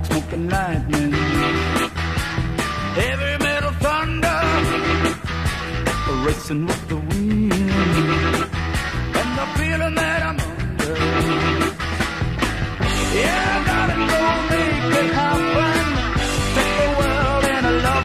like smoke and lightning. Heavy metal thunder, racing with the wind, and the feeling that